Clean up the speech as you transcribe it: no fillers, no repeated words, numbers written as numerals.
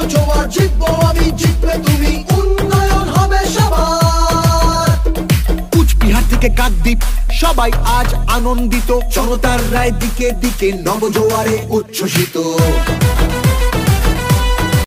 নবজোয়ার, জিতবো আমি, জিতবে তুমি, উন্নয়ন হবে সবার। কুচবিহার থেকে কাকদ্বীপ সবাই আজ আনন্দিত, জনতার রায় দিকে দিকে নবজোয়ারে উচ্ছ্বসিত।